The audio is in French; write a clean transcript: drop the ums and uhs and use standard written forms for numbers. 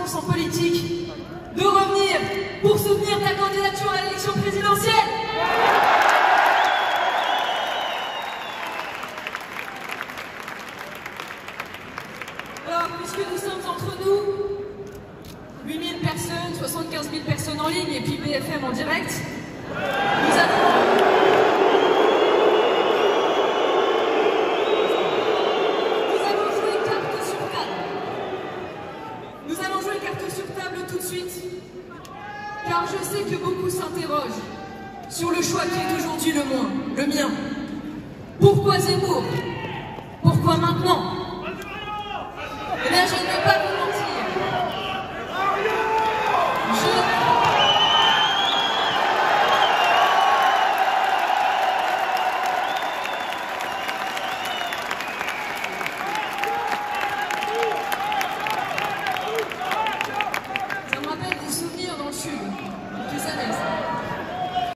formations politiques de revenir pour soutenir ta candidature à l'élection présidentielle. Alors, puisque nous sommes entre nous, 8 000 personnes, 75 000 personnes en ligne et puis BFM en direct, nous allons jouer carte sur table. Nous allons jouer carte sur table tout de suite, car je sais que beaucoup s'interrogent sur le choix qui est aujourd'hui le mien. Pourquoi Zemmour? Pourquoi maintenant?